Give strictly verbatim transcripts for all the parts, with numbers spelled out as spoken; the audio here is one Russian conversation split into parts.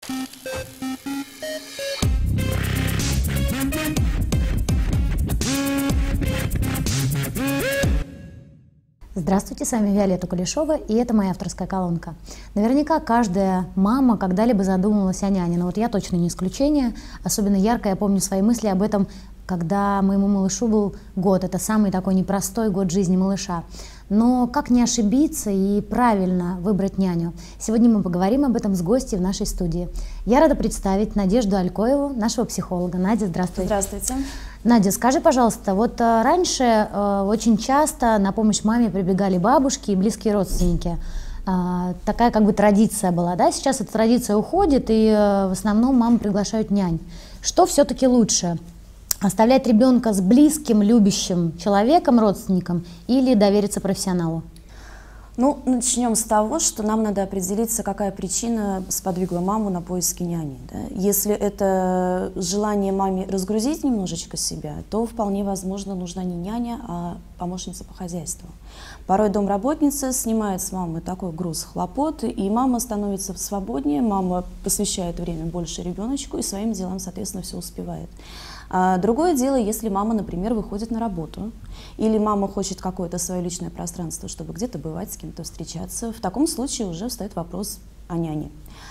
Здравствуйте, с вами Виолетта Кулешова, и это моя авторская колонка. Наверняка каждая мама когда-либо задумывалась о няне, но вот я точно не исключение. Особенно ярко я помню свои мысли об этом, когда моему малышу был год. Это самый такой непростой год жизни малыша. Но как не ошибиться и правильно выбрать няню? Сегодня мы поговорим об этом с гостьей в нашей студии. Я рада представить Надежду Алькоеву, нашего психолога. Надя, здравствуй. Здравствуйте. Надя, скажи, пожалуйста, вот а, раньше а, очень часто на помощь маме прибегали бабушки и близкие родственники. А, такая как бы традиция была, да? Сейчас эта традиция уходит, и а, в основном мамы приглашают нянь. Что все-таки лучше? Оставлять ребенка с близким, любящим человеком, родственником, или довериться профессионалу? Ну, начнем с того, что нам надо определиться, какая причина сподвигла маму на поиски няни. Да? Если это желание маме разгрузить немножечко себя, то вполне возможно нужна не няня, а помощница по хозяйству. Порой домработница снимает с мамы такой груз хлопот, и мама становится свободнее, мама посвящает время больше ребеночку и своим делам, соответственно, все успевает. А другое дело, если мама, например, выходит на работу, или мама хочет какое-то свое личное пространство, чтобы где-то бывать, с кем-то встречаться, в таком случае уже встает вопрос о няне.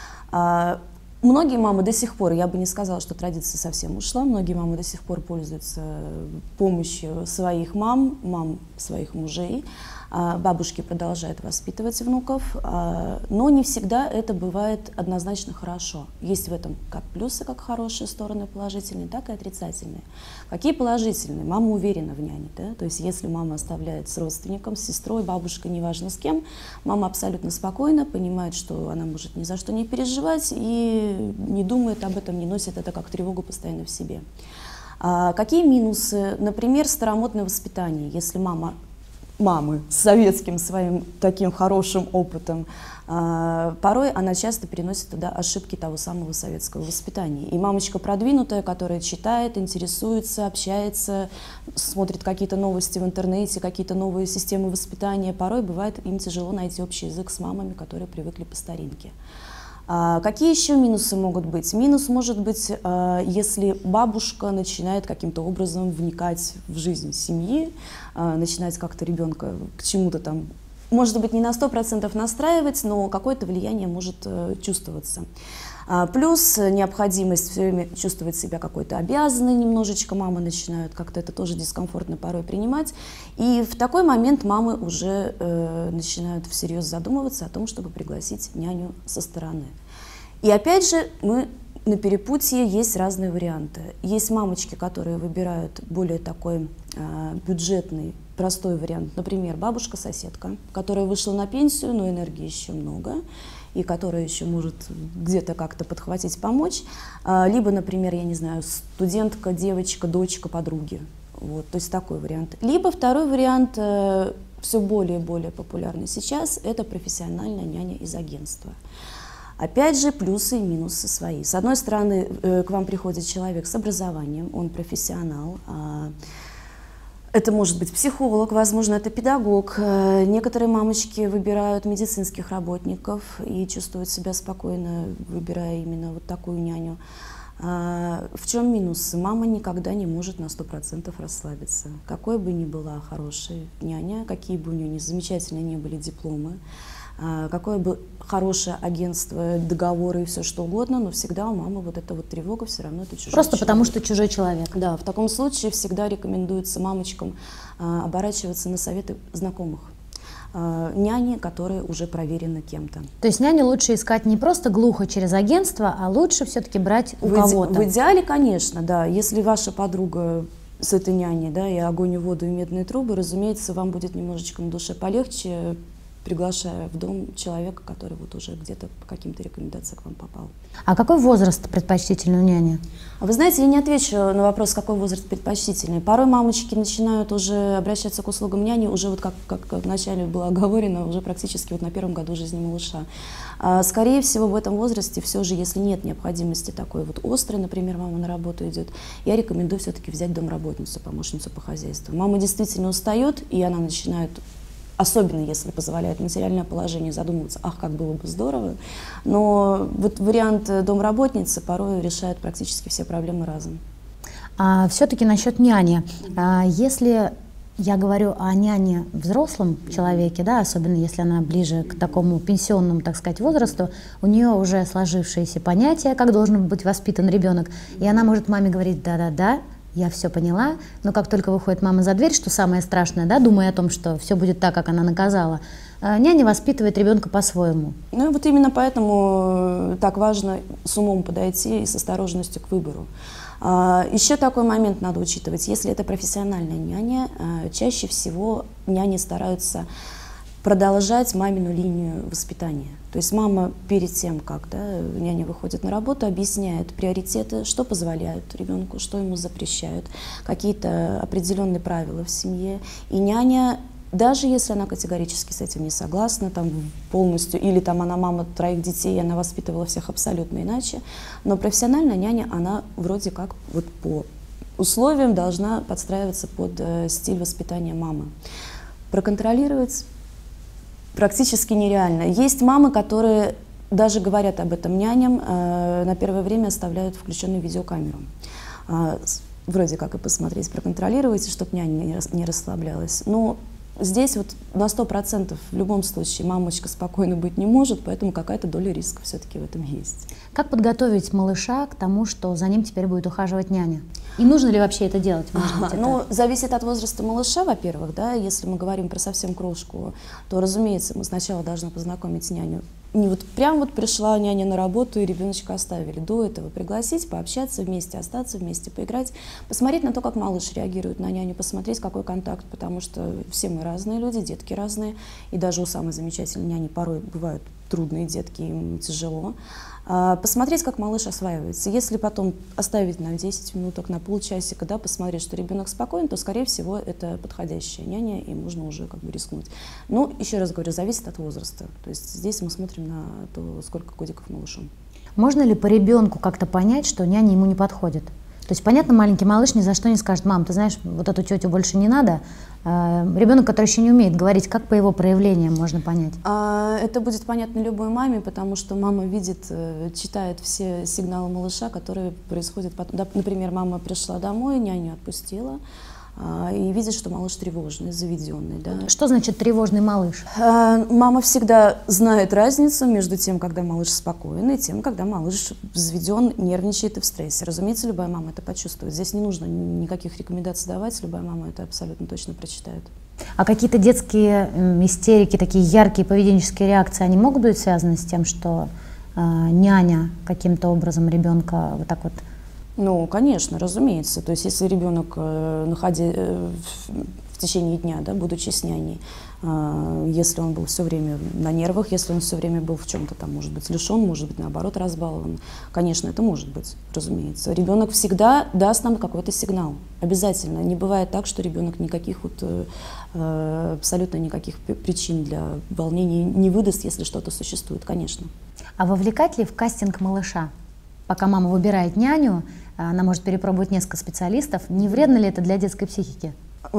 А многие мамы до сих пор, я бы не сказала, что традиция совсем ушла, многие мамы до сих пор пользуются помощью своих мам, мам своих мужей. Бабушки продолжают воспитывать внуков, но не всегда это бывает однозначно хорошо. Есть в этом как плюсы, как хорошие стороны положительные, так и отрицательные. Какие положительные? Мама уверена в няне. Да? То есть если мама оставляет с родственником, с сестрой, бабушкой, неважно с кем, мама абсолютно спокойна, понимает, что она может ни за что не переживать и не думает об этом, не носит это как тревогу постоянно в себе. А какие минусы? Например, старомодное воспитание. Если мама мамы с советским своим таким хорошим опытом, а, порой она часто переносит туда ошибки того самого советского воспитания. И мамочка продвинутая, которая читает, интересуется, общается, смотрит какие-то новости в интернете, какие-то новые системы воспитания, порой бывает им тяжело найти общий язык с мамами, которые привыкли по старинке. А какие еще минусы могут быть? Минус может быть, а, если бабушка начинает каким-то образом вникать в жизнь семьи, а, начинать как-то ребенка к чему-то там, может быть, не на сто процентов настраивать, но какое-то влияние может а, чувствоваться. А, плюс необходимость все время чувствовать себя какой-то обязанной немножечко, мамы начинают как-то это тоже дискомфортно порой принимать. И в такой момент мамы уже э, начинают всерьез задумываться о том, чтобы пригласить няню со стороны. И опять же, мы на перепутье есть разные варианты. Есть мамочки, которые выбирают более такой э, бюджетный, простой вариант. Например, бабушка-соседка, которая вышла на пенсию, но энергии еще много, и которая еще может где-то как-то подхватить, помочь. Либо, например, я не знаю, студентка, девочка, дочка, подруги. Вот, то есть такой вариант. Либо второй вариант, все более и более популярный сейчас, это профессиональная няня из агентства. Опять же, плюсы и минусы свои. С одной стороны, к вам приходит человек с образованием, он профессионал. Это может быть психолог, возможно, это педагог. Некоторые мамочки выбирают медицинских работников и чувствуют себя спокойно, выбирая именно вот такую няню. В чем минус? Мама никогда не может на сто процентов расслабиться. Какой бы ни была хорошая няня, какие бы у нее замечательные не были дипломы, какое бы хорошее агентство, договоры и все что угодно, но всегда у мамы вот эта вот тревога, все равно это чужой Просто человек. потому что чужой человек. Да, в таком случае всегда рекомендуется мамочкам а, оборачиваться на советы знакомых. А, няни, которые уже проверены кем-то. То есть няни лучше искать не просто глухо через агентство, а лучше все-таки брать у в кого-то. В идеале, конечно, да. Если ваша подруга с этой няней, да, и огонь, и воду, и медные трубы, разумеется, вам будет немножечко на душе полегче, приглашая в дом человека, который вот уже где-то по каким-то рекомендациям к вам попал. А какой возраст предпочтительный у няни? Вы знаете, я не отвечу на вопрос, какой возраст предпочтительный. Порой мамочки начинают уже обращаться к услугам няни, уже вот как, как вначале было оговорено, уже практически вот на первом году жизни малыша. А, скорее всего, в этом возрасте все же, если нет необходимости такой вот острой, например, мама на работу идет, я рекомендую все-таки взять домработницу, помощницу по хозяйству. Мама действительно устает, и она начинает особенно если позволяет материальное положение, задумываться, ах, как было бы здорово. Но вот вариант домработницы порой решает практически все проблемы разом. А все-таки насчет няни. А если я говорю о няне взрослом человеке, да, особенно если она ближе к такому пенсионному, так сказать, возрасту, у нее уже сложившиеся понятия, как должен быть воспитан ребенок, и она может маме говорить: да-да-да, я все поняла, но как только выходит мама за дверь, что самое страшное, да, думая о том, что все будет так, как она наказала, няня воспитывает ребенка по-своему. Ну и вот именно поэтому так важно с умом подойти и с осторожностью к выбору. Еще такой момент надо учитывать. Если это профессиональная няня, чаще всего няни стараются продолжать мамину линию воспитания. То есть мама перед тем, как да, няня выходит на работу, объясняет приоритеты, что позволяют ребенку, что ему запрещают, какие-то определенные правила в семье. И няня, даже если она категорически с этим не согласна, там, полностью, или там она мама троих детей, она воспитывала всех абсолютно иначе, но профессиональная няня, она вроде как вот по условиям должна подстраиваться под э, стиль воспитания мамы. Проконтролировать практически нереально. Есть мамы, которые даже говорят об этом няням, э, на первое время оставляют включенную видеокамеру. Э, вроде как и посмотреть, проконтролировать, чтобы няня не, не расслаблялась. Но здесь вот на сто процентов в любом случае мамочка спокойно быть не может, поэтому какая-то доля риска все-таки в этом есть. Как подготовить малыша к тому, что за ним теперь будет ухаживать няня? И нужно ли вообще это делать? Может быть, это... Ну, зависит от возраста малыша, во-первых, да, если мы говорим про совсем крошку, то, разумеется, мы сначала должны познакомить няню. Не вот прям вот пришла няня на работу и ребеночка оставили. До этого пригласить, пообщаться вместе, остаться вместе, поиграть, посмотреть на то, как малыш реагирует на няню, посмотреть, какой контакт, потому что все мы разные люди, детки разные, и даже у самой замечательной няни порой бывают трудные детки, им тяжело. Посмотреть, как малыш осваивается. Если потом оставить на десять минуток, на полчасика, да, посмотреть, что ребенок спокоен, то, скорее всего, это подходящая няня, и можно уже как бы рискнуть. Но, еще раз говорю, зависит от возраста. То есть здесь мы смотрим на то, сколько годиков малышу. Можно ли по ребенку как-то понять, что няня ему не подходит? То есть, понятно, маленький малыш ни за что не скажет: мам, ты знаешь, вот эту тетю больше не надо. Ребенок, который еще не умеет говорить, как по его проявлениям можно понять? А, это будет понятно любой маме, потому что мама видит, читает все сигналы малыша, которые происходят потом. Да, например, мама пришла домой, няню отпустила, и видит, что малыш тревожный, заведенный. Да. Что значит тревожный малыш? Мама всегда знает разницу между тем, когда малыш спокойный, и тем, когда малыш взведен, нервничает и в стрессе. Разумеется, любая мама это почувствует. Здесь не нужно никаких рекомендаций давать, любая мама это абсолютно точно прочитает. А какие-то детские истерики, такие яркие поведенческие реакции, они могут быть связаны с тем, что э, няня каким-то образом ребенка вот так вот... Ну, конечно, разумеется. То есть, если ребенок, э, находя, э, в, в течение дня, да, будучи с няней, э, если он был все время на нервах, если он все время был в чем-то там, может быть, лишен, может быть, наоборот, разбалован, конечно, это может быть, разумеется. Ребенок всегда даст нам какой-то сигнал. Обязательно. Не бывает так, что ребенок никаких вот, э, абсолютно никаких причин для волнения не выдаст, если что-то существует, конечно. А вовлекать ли в кастинг малыша? Пока мама выбирает няню, она может перепробовать несколько специалистов. Не вредно ли это для детской психики?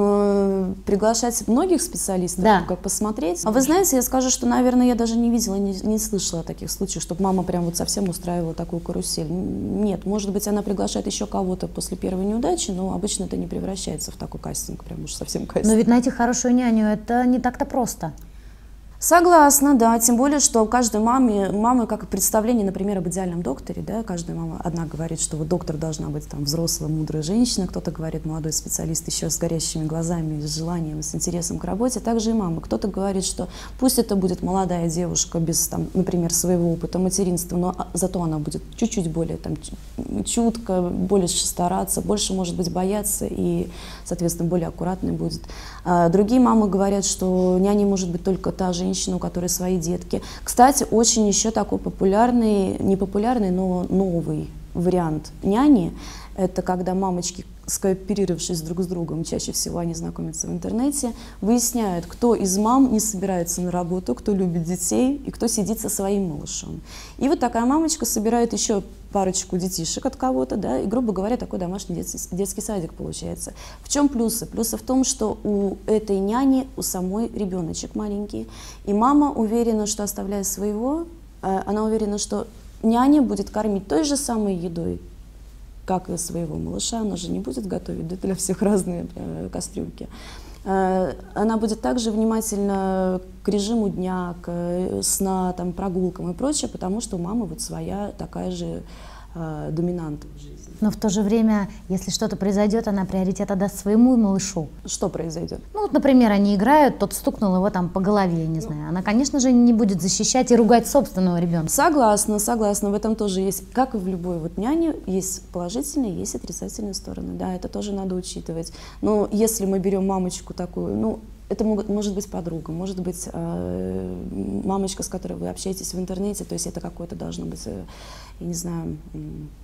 Приглашать многих специалистов, да. Как посмотреть. А вы знаете, я скажу, что, наверное, я даже не видела, не, не слышала о таких случаях, чтобы мама прям вот совсем устраивала такую карусель. Нет, может быть, она приглашает еще кого-то после первой неудачи, но обычно это не превращается в такой кастинг, прям уж совсем кастинг. Но ведь найти хорошую няню — это не так-то просто. Согласна, да, тем более, что у каждой мамы, мамы, как и представление, например, об идеальном докторе, да, каждая мама, одна говорит, что вот доктор должна быть там взрослая, мудрая женщина, кто-то говорит, молодой специалист еще с горящими глазами, с желанием, с интересом к работе, также и мама. Кто-то говорит, что пусть это будет молодая девушка без, там, например, своего опыта материнства, но зато она будет чуть-чуть более там, чутко, больше стараться, больше, может быть, бояться и, соответственно, более аккуратной будет. А другие мамы говорят, что няней может быть только та женщина, у которой свои детки. Кстати, очень еще такой популярный, не популярный, но новый вариант няни, это когда мамочки, скооперировавшись друг с другом, чаще всего они знакомятся в интернете, выясняют, кто из мам не собирается на работу, кто любит детей и кто сидит со своим малышом. И вот такая мамочка собирает еще парочку детишек от кого-то, да, и, грубо говоря, такой домашний детский, детский садик получается. В чем плюсы? Плюсы в том, что у этой няни, у самой ребеночек маленький, и мама уверена, что, оставляя своего, она уверена, что няня будет кормить той же самой едой, как и своего малыша, она же не будет готовить, да, для всех разные э, кастрюльки. Э, она будет также внимательна к режиму дня, к э, сна, там, прогулкам и прочее, потому что у мамы вот своя такая же э, доминанта в жизни. Но в то же время, если что-то произойдет, она приоритет отдаст своему малышу. Что произойдет? Ну вот, например, они играют, тот стукнул его там по голове, я не ну, знаю. Она, конечно же, не будет защищать и ругать собственного ребенка. Согласна, согласна. В этом тоже есть, как и в любой вот няне, есть положительные, есть отрицательные стороны. Да, это тоже надо учитывать. Но если мы берем мамочку такую, ну, это могут, может быть подруга, может быть э, мамочка, с которой вы общаетесь в интернете, то есть это какое-то должно быть, э, я не знаю, э,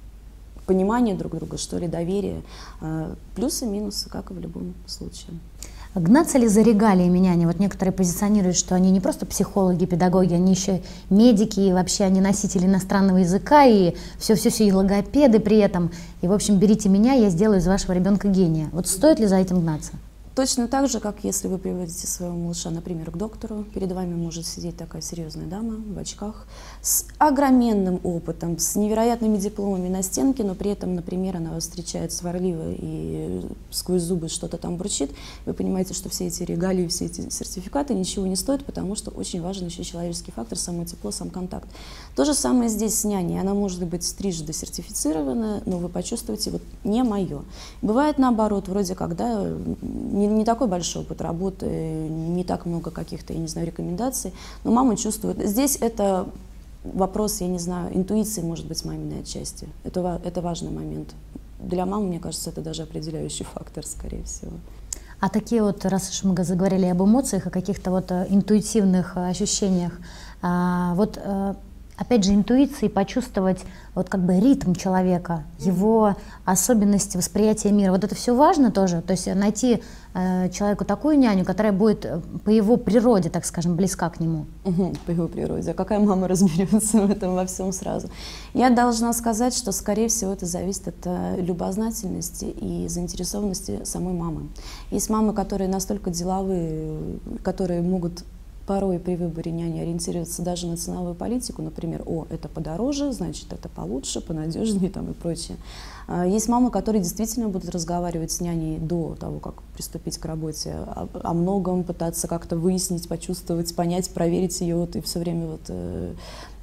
понимание друг друга, что ли, доверие. Э, плюсы, минусы, как и в любом случае. Гнаться ли за регалиями няни? Вот некоторые позиционируют, что они не просто психологи, педагоги, они еще медики, и вообще они носители иностранного языка, и все-все-все, и логопеды при этом. И, в общем, берите меня, я сделаю из вашего ребенка гения. Вот стоит ли за этим гнаться? Точно так же, как если вы приводите своего малыша, например, к доктору, перед вами может сидеть такая серьезная дама в очках с огроменным опытом, с невероятными дипломами на стенке, но при этом, например, она вас встречает сварливо и сквозь зубы что-то там бурчит. Вы понимаете, что все эти регалии, все эти сертификаты ничего не стоят, потому что очень важен еще человеческий фактор, само тепло, сам контакт. То же самое здесь с няней. Она может быть трижды сертифицирована, но вы почувствуете, вот не мое. Бывает наоборот, вроде когда не, не такой большой опыт работы, не так много каких-то, я не знаю, рекомендаций, но мама чувствует. Здесь это вопрос, я не знаю, интуиции, может быть, маминой отчасти. Это, это важный момент. Для мамы, мне кажется, это даже определяющий фактор, скорее всего. А такие вот, раз уж мы заговорили об эмоциях, о каких-то вот интуитивных ощущениях, вот опять же интуиции, почувствовать вот как бы ритм человека, его особенности восприятия мира, вот это все важно тоже, то есть найти э, человеку такую няню, которая будет по его природе, так скажем, близка к нему. Угу, по его природе. А какая мама разберется в этом во всем сразу? Я должна сказать, что, скорее всего, это зависит от э, любознательности и заинтересованности самой мамы. Есть мамы, которые настолько деловые, которые могут порой при выборе няни ориентироваться даже на ценовую политику, например, о, это подороже, значит, это получше, понадежнее там и прочее. Есть мамы, которые действительно будут разговаривать с няней до того, как приступить к работе, о, о многом, пытаться как-то выяснить, почувствовать, понять, проверить ее, вот, и все время вот, э,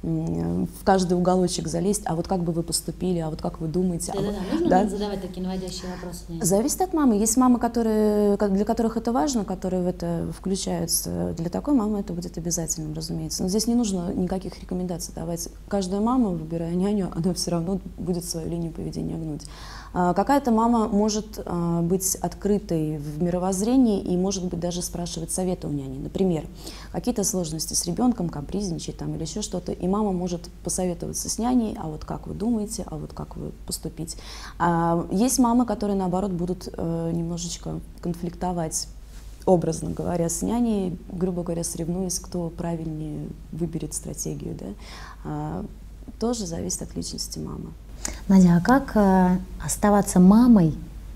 в каждый уголочек залезть, а вот как бы вы поступили, а вот как вы думаете. Да-да-да, а можно да? задавать такие наводящие вопросы? Нет? Зависит от мамы. Есть мамы, которые, для которых это важно, которые в это включаются. Для такой мамы это будет обязательным, разумеется. Но здесь не нужно никаких рекомендаций давать. Каждая мама, выбирая няню, она все равно будет свою линию поведения гнуть. Какая-то мама может быть открытой в мировоззрении и, может быть, даже спрашивать совета у няни. Например, какие-то сложности с ребенком, капризничать там или еще что-то, и мама может посоветоваться с няней, а вот как вы думаете, а вот как вы поступить. Есть мамы, которые, наоборот, будут немножечко конфликтовать, образно говоря, с няней, грубо говоря, соревнуясь, кто правильнее выберет стратегию. Да? Тоже зависит от личности мамы. Надя, а как э, оставаться мамой,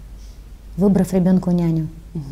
выбрав ребенку няню?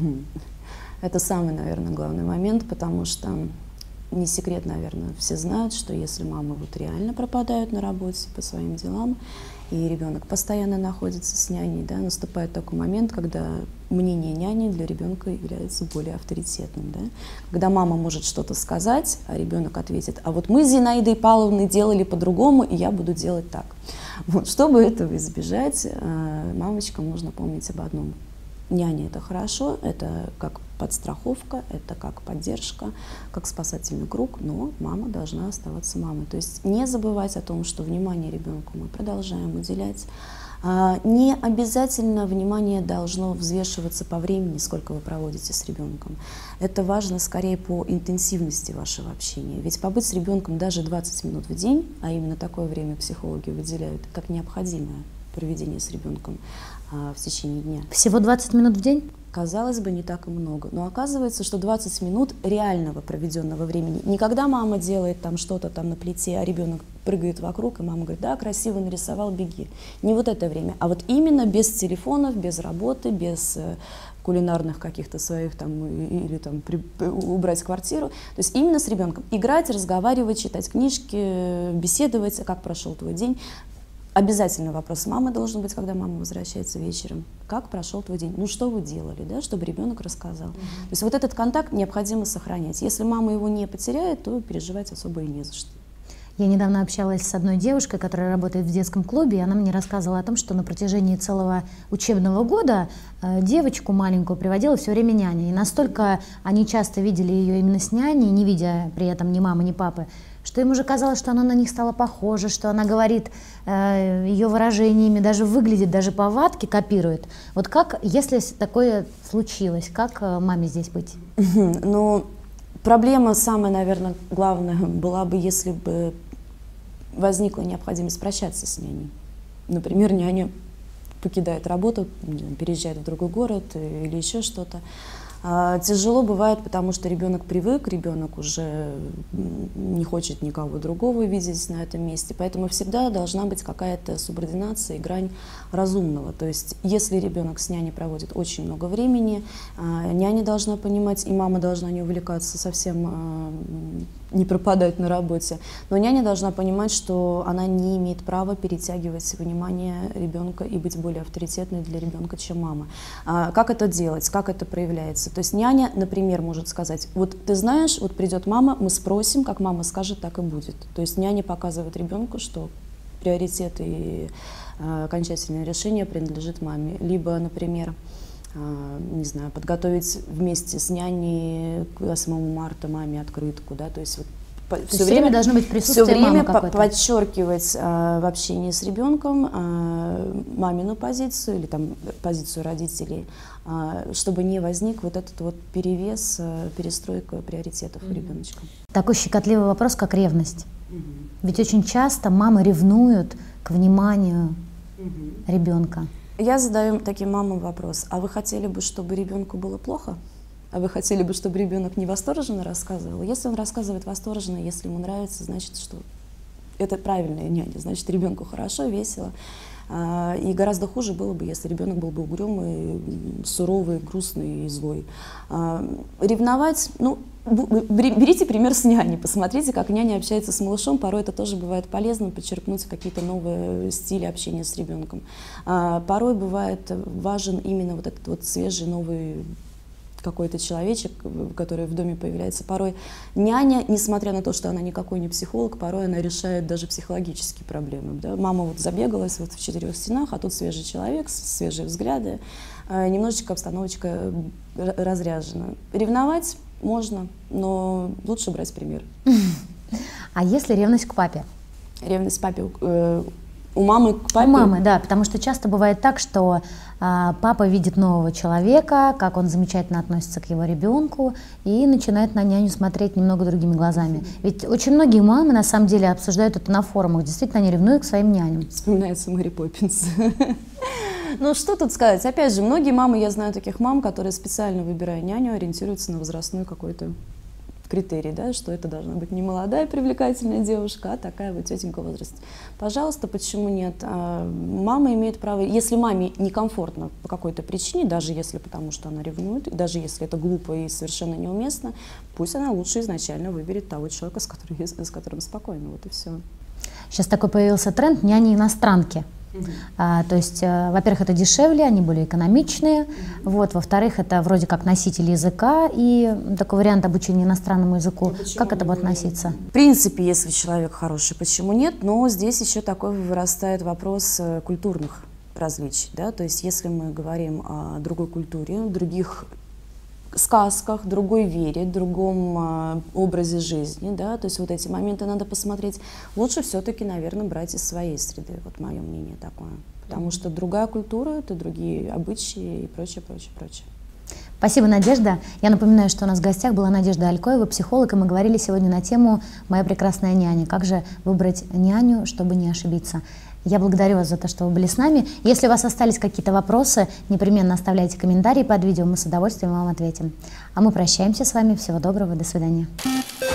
Это самый, наверное, главный момент, потому что не секрет, наверное, все знают, что если мамы вот реально пропадают на работе по своим делам, и ребенок постоянно находится с няней, да, наступает такой момент, когда мнение няни для ребенка является более авторитетным. Да? Когда мама может что-то сказать, а ребенок ответит, а вот мы с Зинаидой Павловной делали по-другому, и я буду делать так. Вот, чтобы этого избежать, мамочкам нужно помнить об одном. Няня — это хорошо, это как подстраховка, это как поддержка, как спасательный круг, но мама должна оставаться мамой. То есть не забывать о том, что внимание ребенку мы продолжаем уделять. Не обязательно внимание должно взвешиваться по времени, сколько вы проводите с ребенком. Это важно скорее по интенсивности вашего общения. Ведь побыть с ребенком даже двадцать минут в день, а именно такое время психологи выделяют как необходимое, проведения с ребенком а, в течение дня. Всего двадцать минут в день? Казалось бы, не так и много, но оказывается, что двадцать минут реального проведенного времени. Не когда мама делает там что-то там на плите, а ребенок прыгает вокруг, и мама говорит: да, красиво нарисовал, беги. Не вот это время, а вот именно без телефонов, без работы, без э, кулинарных каких-то своих там, или там при, убрать квартиру. То есть именно с ребенком играть, разговаривать, читать книжки, беседовать, как прошел твой день. Обязательный вопрос мамы должен быть, когда мама возвращается вечером. Как прошел твой день? Ну, что вы делали, да, чтобы ребенок рассказал. Mm-hmm. То есть вот этот контакт необходимо сохранять. Если мама его не потеряет, то переживать особо и не за что. Я недавно общалась с одной девушкой, которая работает в детском клубе, и она мне рассказывала о том, что на протяжении целого учебного года э, девочку маленькую приводила все время няня. И настолько они часто видели ее именно с няней, не видя при этом ни мамы, ни папы, что им уже казалось, что она на них стала похожа, что она говорит э, ее выражениями, даже выглядит, даже повадки копирует. Вот как, если такое случилось, как э, маме здесь быть? Ну, проблема самая, наверное, главная была бы, если бы возникла необходимость прощаться с няней. Например, няня покидает работу, переезжает в другой город или еще что-то. А, тяжело бывает, потому что ребенок привык, ребенок уже не хочет никого другого видеть на этом месте, поэтому всегда должна быть какая-то субординация и грань разумного. То есть, если ребенок с няней проводит очень много времени, а, няня должна понимать, и мама должна не увлекаться, совсем а, не пропадать на работе, но няня должна понимать, что она не имеет права перетягивать внимание ребенка и быть более авторитетной для ребенка, чем мама. А, как это делать, как это проявляется? То есть няня, например, может сказать: вот ты знаешь, вот придет мама, мы спросим, как мама скажет, так и будет. То есть няня показывает ребенку, что приоритет и э, окончательное решение принадлежит маме. Либо, например, э, не знаю, подготовить вместе с няней к восьмому марта маме открытку, да, то есть вот То все время, время должно быть присутствие все время мамы подчеркивать э, в общении с ребенком э, мамину позицию или там позицию родителей, э, чтобы не возник вот этот вот перевес, э, перестройка приоритетов mm-hmm. у ребеночка. Такой щекотливый вопрос, как ревность. Mm-hmm. Ведь очень часто мамы ревнуют к вниманию mm-hmm. ребенка. Я задаю таким мамам вопрос: а вы хотели бы, чтобы ребенку было плохо? А вы хотели бы, чтобы ребенок не восторженно рассказывал? Если он рассказывает восторженно, если ему нравится, значит, что это правильная няня, значит, ребенку хорошо, весело. И гораздо хуже было бы, если ребенок был бы угрюмый, суровый, грустный и злой. Ревновать, ну, берите пример с няней, посмотрите, как няня общается с малышом, порой это тоже бывает полезно, подчеркнуть какие-то новые стили общения с ребенком. Порой бывает важен именно вот этот вот свежий, новый какой-то человечек, который в доме появляется. Порой няня, несмотря на то, что она никакой не психолог, порой она решает даже психологические проблемы. Да? Мама вот забегалась вот в четырех стенах, а тут свежий человек, свежие взгляды, немножечко обстановочка разряжена. Ревновать можно, но лучше брать пример. А если ревность к папе? Ревность к папе... Э, У мамы к папе? У мамы, да, потому что часто бывает так, что а, папа видит нового человека, как он замечательно относится к его ребенку, и начинает на няню смотреть немного другими глазами. Ведь очень многие мамы на самом деле обсуждают это на форумах, действительно они ревнуют к своим няням. Вспоминается Мэри Поппинс. Ну что тут сказать, опять же, многие мамы, я знаю таких мам, которые специально, выбирая няню, ориентируются на возрастной какой-то критерий, да, что это должна быть не молодая привлекательная девушка, а такая вот тетенька в возрасте. Пожалуйста, почему нет? А, мама имеет право, если маме некомфортно по какой-то причине, даже если потому что она ревнует, даже если это глупо и совершенно неуместно, пусть она лучше изначально выберет того человека, с которым, с которым спокойно, вот и все. Сейчас такой появился тренд няни-иностранки. Uh-huh. а, то есть, а, во-первых, это дешевле, они более экономичные, uh-huh. вот, во-вторых, это вроде как носитель языка и такой вариант обучения иностранному языку. Как это будет относиться? В принципе, если человек хороший, почему нет? Но здесь еще такой вырастает вопрос культурных различий, да? То есть если мы говорим о другой культуре, других сказках, другой вере, другом а, образе жизни, да, то есть вот эти моменты надо посмотреть. Лучше все-таки, наверное, брать из своей среды, вот мое мнение такое, потому что другая культура, это другие обычаи и прочее, прочее, прочее. Спасибо, Надежда. Я напоминаю, что у нас в гостях была Надежда Алькоева, психолог, и мы говорили сегодня на тему «Моя прекрасная няня». Как же выбрать няню, чтобы не ошибиться? Я благодарю вас за то, что вы были с нами. Если у вас остались какие-то вопросы, непременно оставляйте комментарии под видео, мы с удовольствием вам ответим. А мы прощаемся с вами. Всего доброго, до свидания.